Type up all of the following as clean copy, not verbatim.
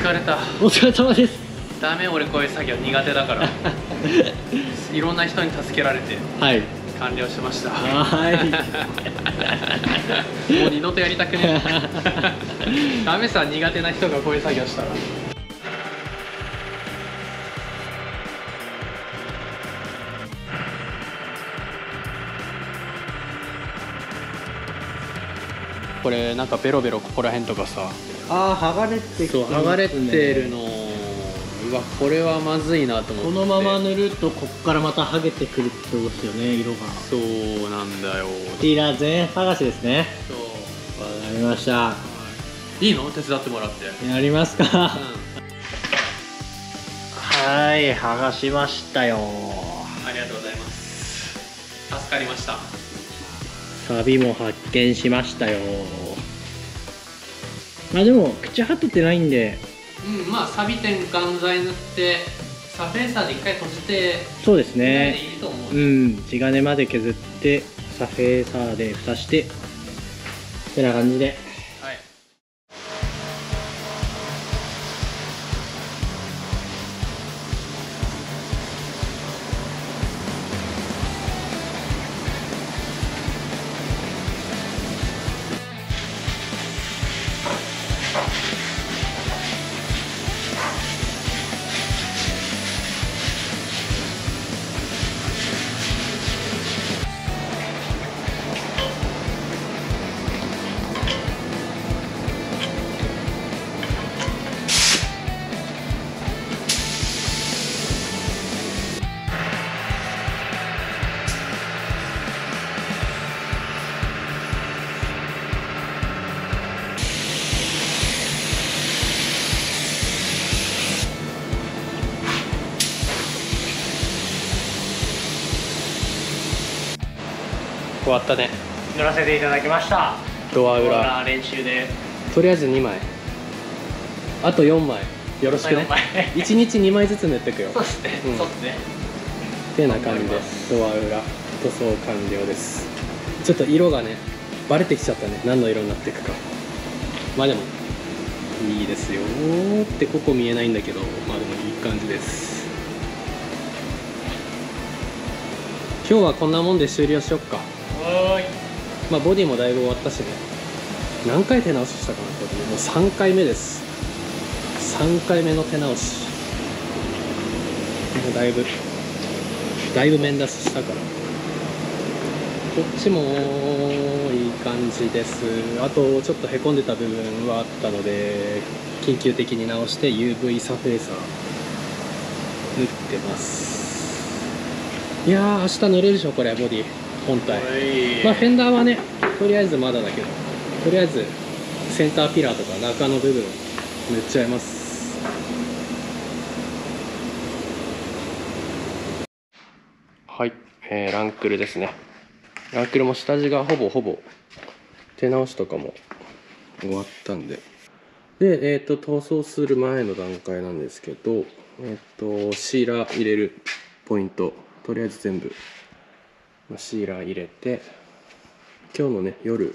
疲れた。 お疲れ様です。 ダメ、俺こういう作業苦手だからいろんな人に助けられてはい完了しました。 はいもう二度とやりたくねダメさ、苦手な人がこういう作業したら。これなんかベロベロここら辺とかさ、 ああ、剥がれてきてそう剥がれてるの。うわ、これはまずいなと思って。 このまま塗るとこっからまた剥げてくるってことですよね、色が。 そうなんだよ。 ピーラー全剥がしですね。 そう、 わかりました。 いいの？手伝ってもらって。 やりますか。 うん、 はい、剥がしましたよ。 ありがとうございます。助かりました。 サビも発見しましたよ。まあでも口はとってないんで、 うん、まあサビ点眼剤塗ってサフェーサーで一回閉じて、 そうですね。 いいと思う。 うん、地金まで削ってサフェーサーで蓋してってな感じで。 はい。終わったね。 塗らせていただきました。 ドア裏練習でとりあえず2枚、あと4枚よろしくね。1日2枚ずつ塗っていくよ。 そうですね、 うん、 そうですね。 てな感じです。ドア裏塗装完了です。ちょっと色がねバレてきちゃったね、何の色になっていくか。まあでもいいですよーって。ここ見えないんだけど、まあでもいい感じです。今日はこんなもんで終了しよっか。 はーい。 まあボディもだいぶ終わったしね。何回手直ししたかな、これもう3回目です。3回目の手直し。もうだいぶ面出ししたから。こっちもいい感じです。あとちょっとへこんでた部分はあったので、緊急的に直して UV サフェーサー塗ってます。いやー、明日塗れるでしょこれ、ボディ本体。まあフェンダーはねとりあえずまだだけど、とりあえずセンターピラーとか中の部分塗っちゃいます。はい、ランクルですね。ランクルも下地がほぼ手直しとかも終わったんで。で、塗装する前の段階なんですけど、シーラー入れるポイント、とりあえず全部シーラー入れて、今日のね夜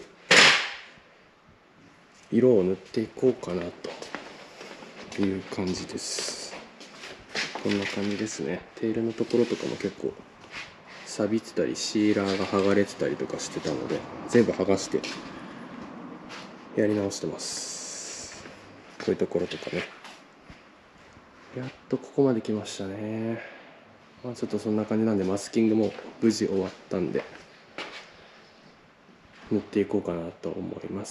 色を塗っていこうかなという感じです。こんな感じですね。テールのところとかも結構錆びてたりシーラーが剥がれてたりとかしてたので、全部剥がしてやり直してます。こういうところとかね。やっとここまで来ましたね。まあちょっとそんな感じなんで、マスキングも無事終わったんで塗っていこうかなと思います。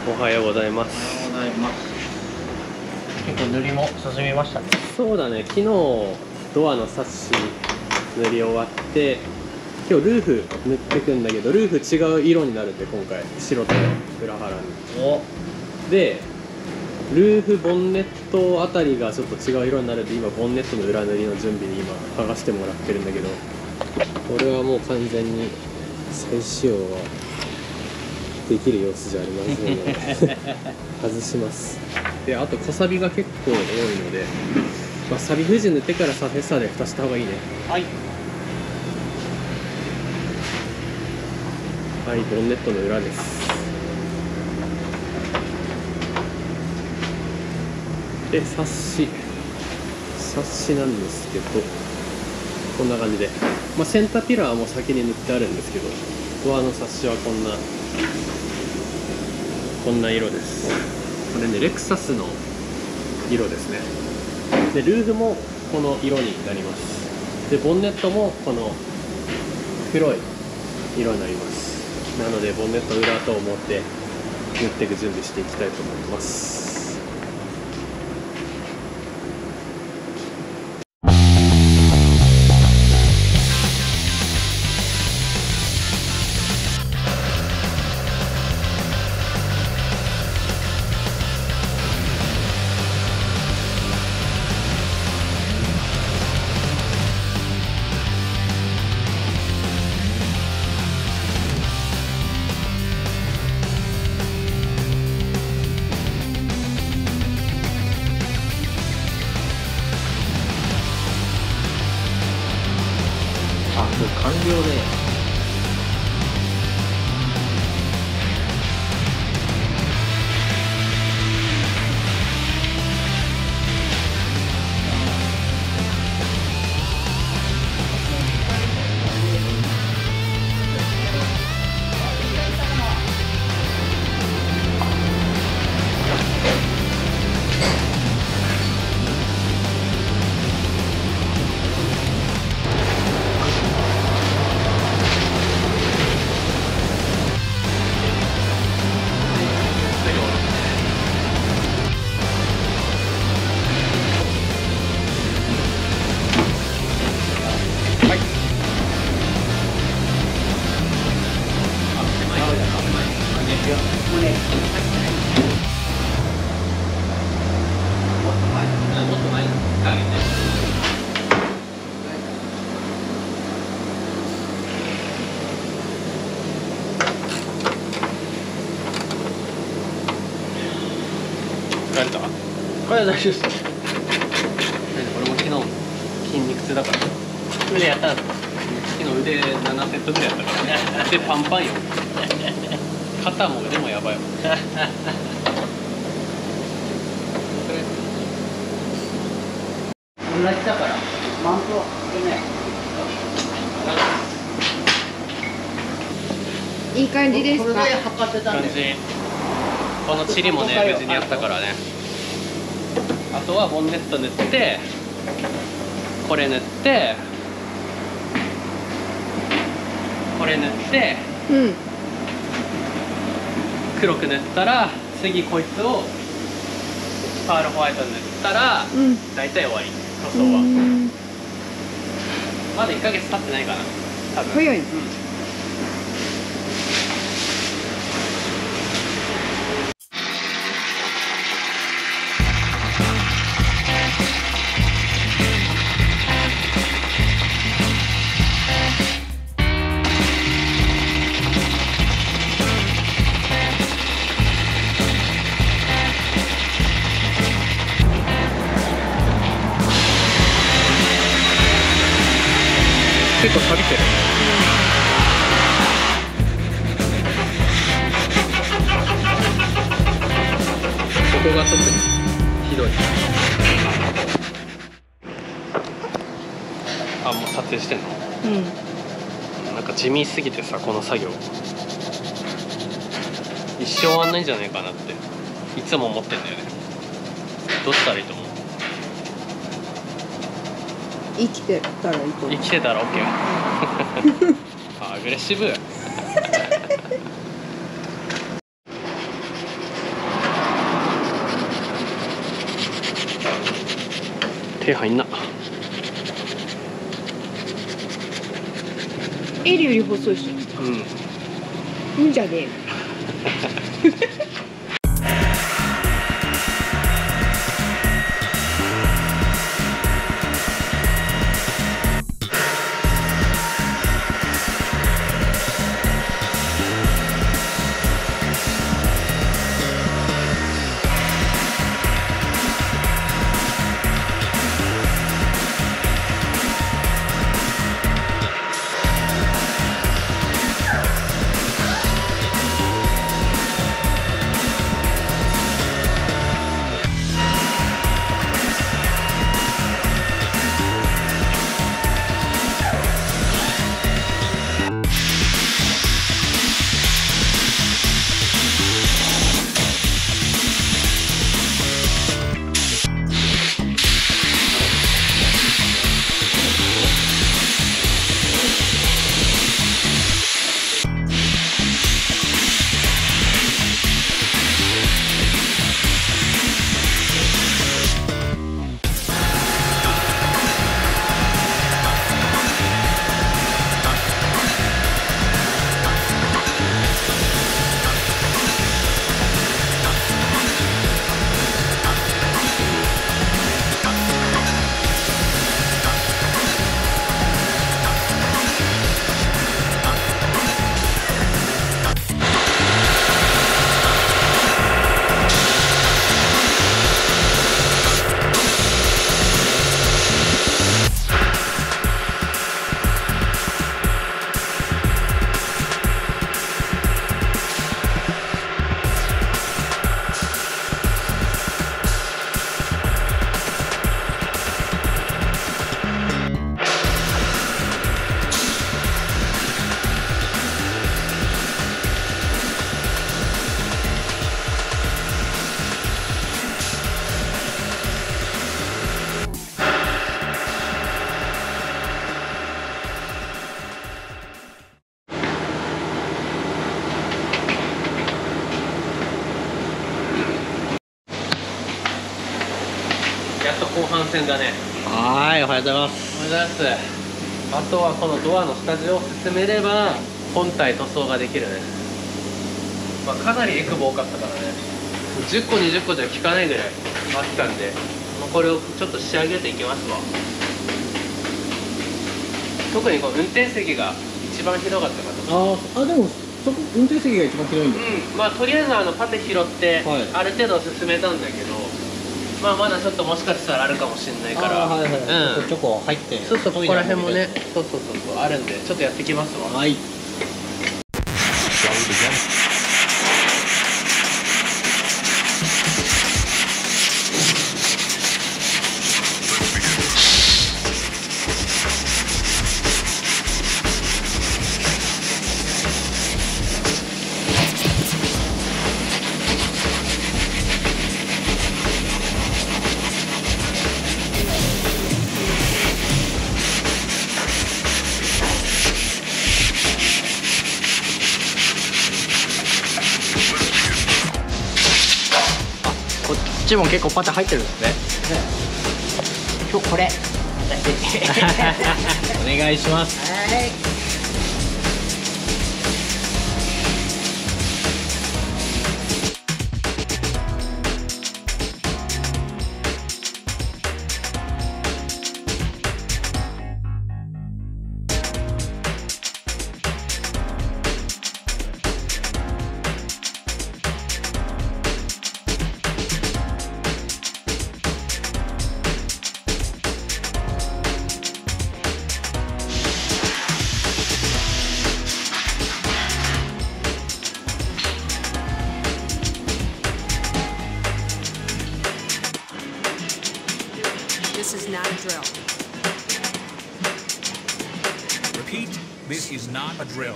おはようございまおはす。 ようございます。結構塗りも進みましたね。 そうだね、昨日ドアのサッシ塗り終わって、今日ルーフ塗ってくんだけど、ルーフ違う色になるんで、今回白と裏腹に。 お、 でルーフボンネットあたりがちょっと違う色になるんで、今ボンネットの裏塗りの準備に今剥がしてもらってるんだけど、これはもう完全に再使用はできる様子じゃありませんので外します。であと小サビが結構多いので、まあ、サビ封じ塗ってからサフェッサーで蓋した方がいいね。 はい。 はい、ボンネットの裏です。でサッシなんですけど、こんな感じで、まあ、センターピラーはもう先に塗ってあるんですけど、ドアのサッシはこんな色です。これね、レクサスの色ですね。でルーフもこの色になります。でボンネットもこの黒い色になります。なのでボンネット裏と思って塗っていく準備していきたいと思います。 あ、もう完了で。 疲れた？ これは大丈夫です。 俺も昨日筋肉痛だから、 腕やったんですか？ 昨日腕7セットぐらいやったから腕パンパンよ。肩も腕もやばいもん。 同じだからマウントね。 いい感じですか？ これで測ってたんで。 感じ。このチリもね無事にやったからね。あとはボンネット塗って、これ塗って、これ塗って、 うん。 黒く塗ったら、次こいつをパールホワイト塗ったら、 うん。 大体終わり。塗装うはん。 まだ1ヶ月経ってないかな、多分。 早い。 うん。結構錆びてる。ここが特にひどい。あ、もう撮影してんの？ うん。 なんか地味すぎてさ、この作業一生終わんないんじゃないかなっていつも思ってんだよね。どうしたらいいと思う？ 生きてたらいいと思う。 生きてたら OK アグレッシブ手入んな。 エリより細いし。うんじゃねえよ。 やっと後半戦だね。 はい、おはようございます。 おはようございます。あとはこのドアの下地を進めれば本体塗装ができるね。まあ、かなりエクボ多かったからね。10個20個じゃ効かないぐらいあったんで、まあ、これをちょっと仕上げていきますわ。特にこの運転席が一番ひどかったかと。 でもそこ運転席が一番広いんだ。 まあとりあえずパテ拾って、 はい、 ある程度進めたんだけど、まあまだちょっともしかしたらあるかもしれないから、 ちょこ入って、 そうそう、ここら辺もね、そうあるんで、ちょっとやってきますわ。 はい。こっちも結構パテ入ってるんですね。 今日これ。 お願いします。 はい。 This is not a drill. Repeat, this is not a drill.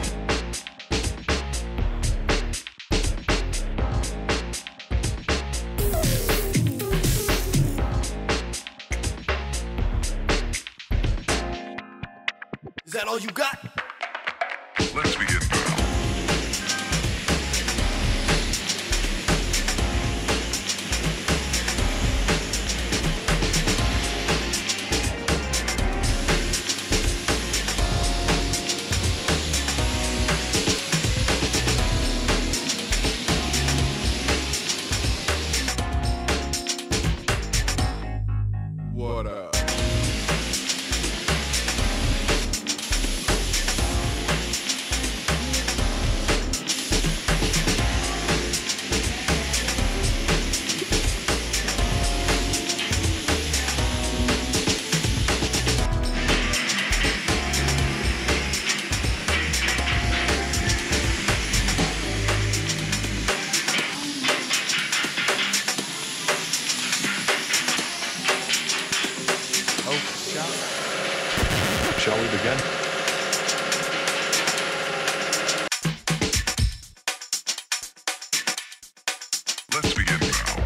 Is that all you got? Let's begin. then. Let's begin now.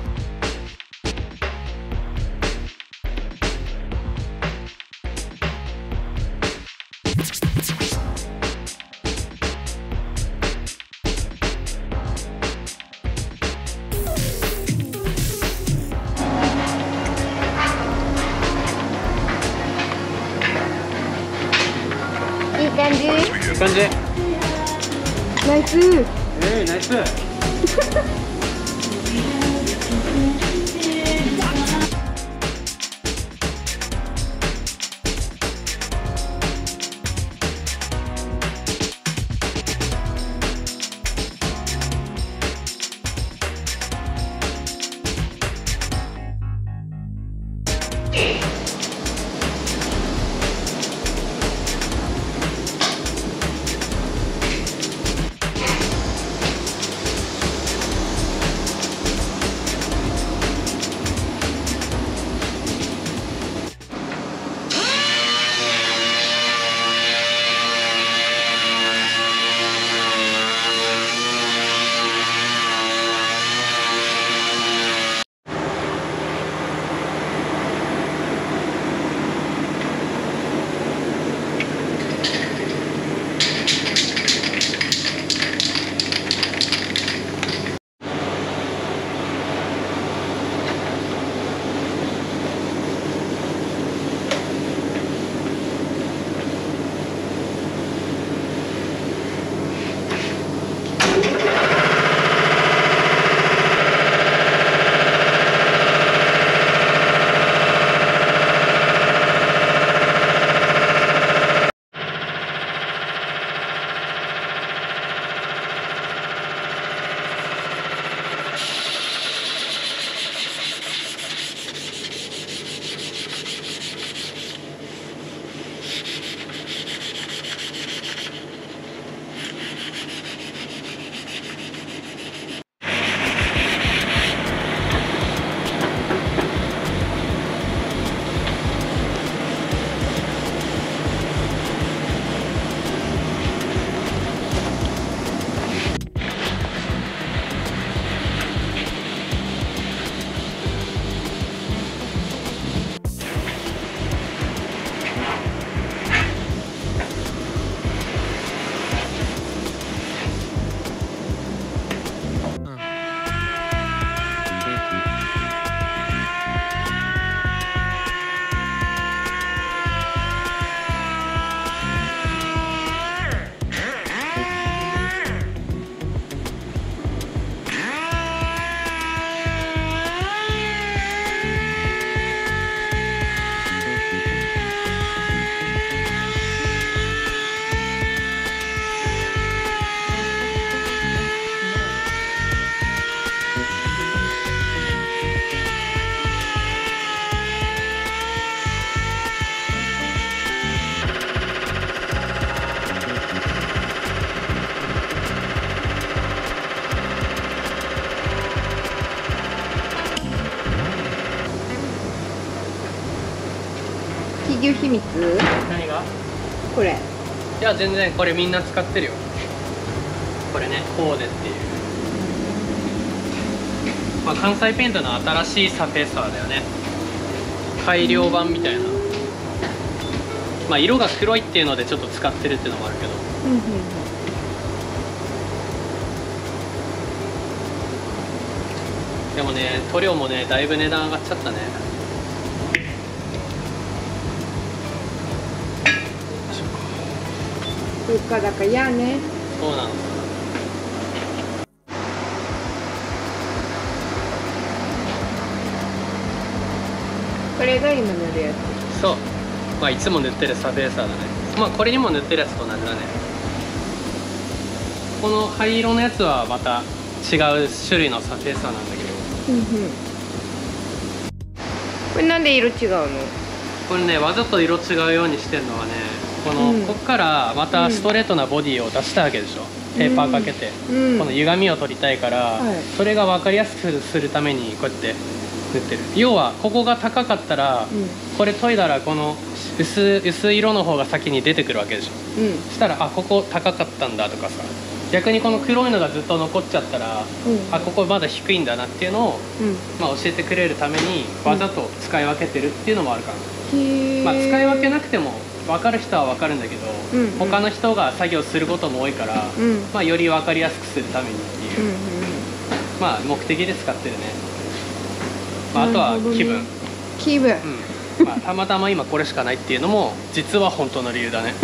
いい感じ。 いい感じ。 ナイス。 ナイス。 企業秘密。 何が？ これ。 いや全然これみんな使ってるよ。これねコーデっていう、まあ、関西ペイントの新しいサフェーサーだよね。改良版みたいな。まあ色が黒いっていうのでちょっと使ってるっていうのもあるけど、でもね塗料もねだいぶ値段上がっちゃったね。 物価高やね。 そうなの。 これが今塗るやつ。 そう、まあいつも塗ってるサフェーサーだね。まあこれにも塗ってるやつと同じだね。この灰色のやつはまた違う種類のサフェーサーなんだけど、 これなんで色違うの？ これねわざと色違うようにしてるのはね、この、こっからまたストレートなボディを出したわけでしょ、ペーパーかけて、この歪みを取りたいから、それが分かりやすくするためにこうやって塗ってる。要はここが高かったら、これ研いだらこの薄い色の方が先に出てくるわけでしょ。そしたらあここ高かったんだとかさ、逆にこの黒いのがずっと残っちゃったら、あここまだ低いんだなっていうのを、まあ、教えてくれるためにわざと使い分けてるっていうのもあるかな。まあ、使い分けなくても分かる人は分かるんだけど、他の人が作業することも多いから、まあ、より分かりやすくするためにっていう、まあ、目的で使ってるね。まあ、あとは気分。 気分。 まあ、たまたま今これしかないっていうのも実は本当の理由だね。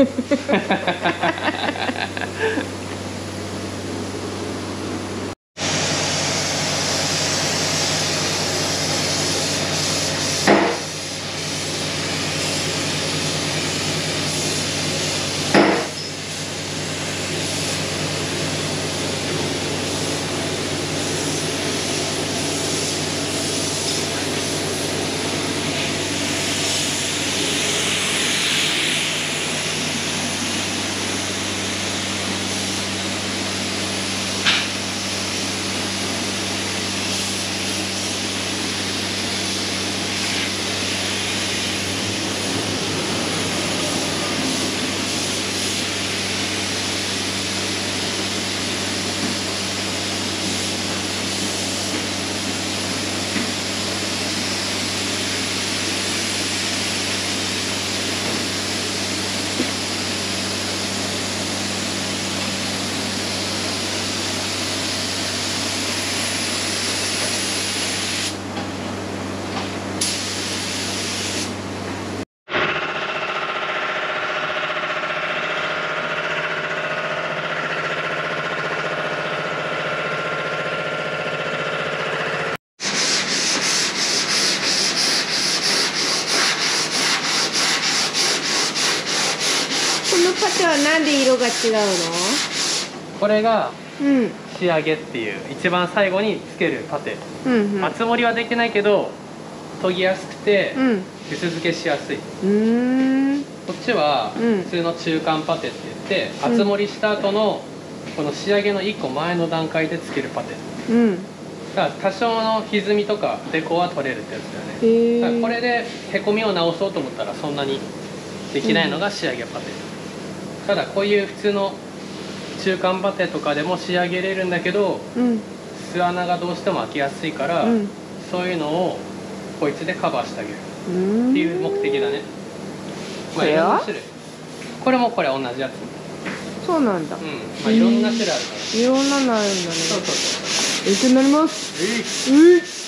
このパテはなんで色が違うこれがの？うん。 仕上げっていう一番最後につけるパテ。 うん厚盛りはできないけど研ぎやすくてうん。 薄付けしやすい。 うん。 こっちはうん普通の中間パテって言って、厚盛りした後のこの仕上げの1個前の段階でつけるパテ。 うん。 だから多少の歪みとかデコは取れるってやつだよね。 へえ。 だからこれでへこみを直そうと思ったらそんなにできないのが仕上げパテ。ただこういう普通の中間パテとかでも仕上げれるんだけど、 うん。 巣穴がどうしても開きやすいから、 うん。 そういうのをこいつでカバーしてあげるうん。 っていう目的だね。まあいこれはろんな種類。これもこれ同じやつ。 そうなんだ。 うん。まあいろんな種類あるから。 いろんなのあるんだね。 そうそうそう。 勉強になります。 えいうん。